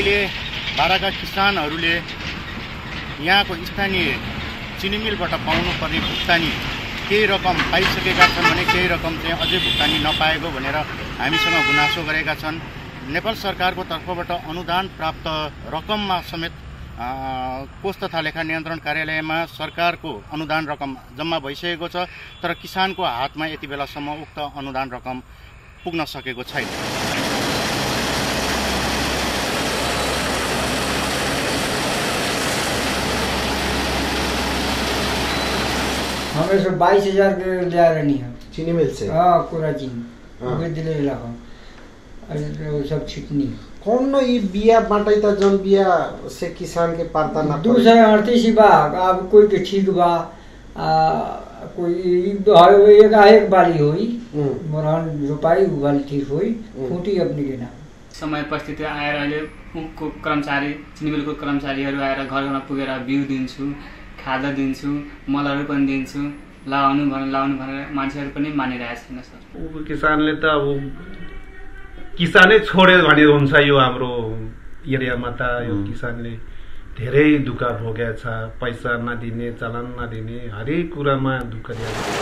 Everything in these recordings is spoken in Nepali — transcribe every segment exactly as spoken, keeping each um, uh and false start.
अहिले बाराका किसानहरूले यहाँको स्थानीय चिनी मिलबाट पाउनुपर्ने भुक्तानी केही रकम पाइसकेका छन् भने केही रकम चाहिँ अझै भुक्तानी नपाएको भनेर हामीसँग गुनासो गरेका छन्। नेपाल सरकारको तर्फबाट अनुदान प्राप्त रकममा समेत कोष तथा लेखा नियन्त्रण कार्यालयमा सरकारको अनुदान रकम जम्मा भइसकेको छ, तर किसानको हातमा यति बेलासम्म उक्त अनुदान रकम पुग्न सकेको छैन। हमें सो बाईस हजार के लिया रही है चीनी मिल से। हाँ पूरा चीनी दिले इलाका अरे सब छिटनी कौन न ये बिया बांटे ता जन बिया से किसान के पारता ना दूसरा अड़तीस बा। अब कोई के ठीक बा आ, कोई एक एक बाली हुई मोरहन रोपाई वाली ठीक हुई फूटी अपनी के नाम समय परिस्थिति आएर अहिले को कर्मचारी चिनी मिलको कर्मचारीहरू आएर घर घरमा पुगेर बिउ दिन्छु, खादा दिन्छु, मलहरू पनि दिन्छु, लाउनु भनेर लाउनु भनेर मान्छेहरू पनि मानिरहेको छैन सर। किसानले त अब किसानै छोड्यो भने हुन्छ। यो हाम्रो एरियामा त यो किसानले धेरै दुःख भोगेको छ। पैसा नदिने, चलन नदिने, हरेक कुरामा दुःख दिएको छ।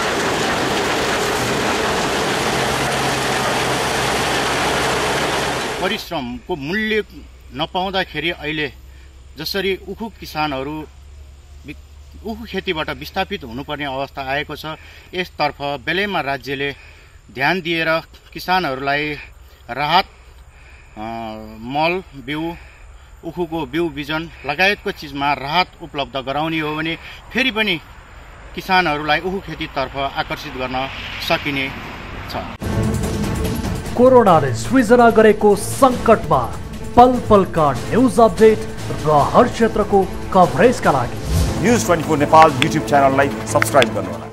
परिश्रमको मूल्य नपाउँदाखेरि अहिले जसरी उखु किसानहरू उखु खेतीबाट विस्थापित हुनुपर्ने अवस्था आएको छ, यसतर्फ बेलैमा राज्यले ध्यान दिएर किसानहरूलाई राहत मल बिउ उखुको बिउ बिजन लगायतको चिजमा राहत उपलब्ध गराउने हो भने फेरि पनि किसानहरूलाई उखु खेतीतर्फ आकर्षित गर्न सकिने छ। कोरोनाले सृजना गरेको सङ्कटमा पल पलका न्युज अपडेट र हर क्षेत्रको कभरेजका लागि news twenty four Nepal YouTube च्यानललाई सब्स्क्राइब गर्नुहोला।